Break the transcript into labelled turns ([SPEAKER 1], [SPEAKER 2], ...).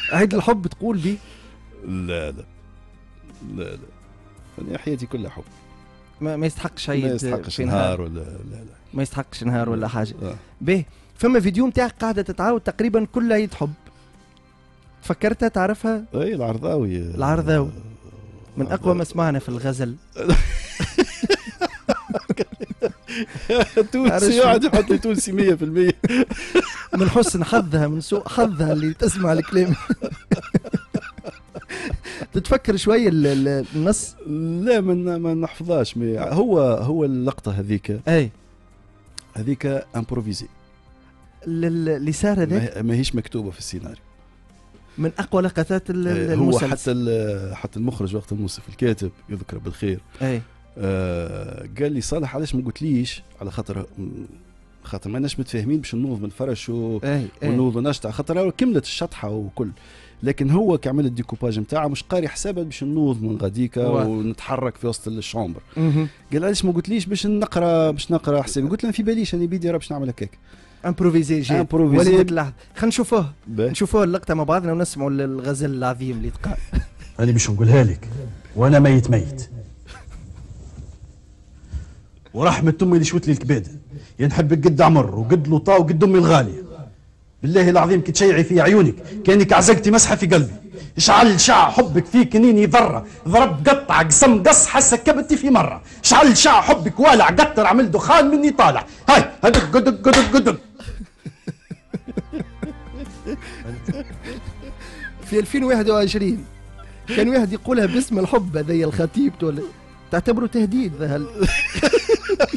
[SPEAKER 1] عيد الحب تقول بي؟
[SPEAKER 2] لا لا لا لا، أنا حياتي كلها حب.
[SPEAKER 1] ما يستحقش عيد،
[SPEAKER 2] ما يستحقش نهار ولا لا لا،
[SPEAKER 1] ما يستحقش نهار ولا حاجه.
[SPEAKER 2] آه.
[SPEAKER 1] باهي، فما فيديو نتاعك قاعده تتعاود تقريبا كل عيد حب، فكرتها تعرفها؟
[SPEAKER 2] اي العرضاوي.
[SPEAKER 1] العرضاوي من اقوى ما سمعنا في الغزل.
[SPEAKER 2] تونسي يقعد يحط لي تونسي 100%.
[SPEAKER 1] من حسن حظها من سوء حظها اللي تسمع الكلام. تتفكر شويه النص؟
[SPEAKER 2] لا ما نحفظهاش، هو اللقطه هذيك
[SPEAKER 1] اي
[SPEAKER 2] هذيك امبروفيزي
[SPEAKER 1] اللي صار هذاك
[SPEAKER 2] ما هيش مكتوبه في السيناريو.
[SPEAKER 1] من اقوى لقطات
[SPEAKER 2] هو حتى المخرج وقت الموسف الكاتب يذكر بالخير
[SPEAKER 1] اي
[SPEAKER 2] قال لي صالح علاش ما قلتليش، على خاطر ما ناش متفاهمين باش نوض من الفرش ونوض نشطع، خاطر كملت الشطحه وكل، لكن هو كعمل الديكوباج نتاعه مش قاري حسابه باش نوض من غاديكا ونتحرك في وسط الشومبر. قال علاش ما قلتليش باش نقرا حسابي؟ قلت له في باليش انا بيدي راه باش نعمل هكاك
[SPEAKER 1] امبروفيزي جي وليدة اللحظه. خلينا نشوفوه اللقطه مع بعضنا ونسمعوا الغزل العظيم اللي تقال.
[SPEAKER 3] انا باش نقولها لك وانا ميت ورحمة امي اللي شوت لي الكباده، يا نحبك قد عمر وقد لطا وقد امي الغاليه. بالله العظيم كي تشيعي في عيونك كانك عزقتي مسحه في قلبي. اشعل شع حبك في كنيني ذره، ضرب قطع قسم قص حسك كبتي في مره. اشعل شع حبك والع قطر عمل دخان مني طالع. هاي هدق قدق قدق قدق.
[SPEAKER 1] في 2021 كان واحد يقولها باسم الحب هذايا الخطيب، تعتبره تهديد؟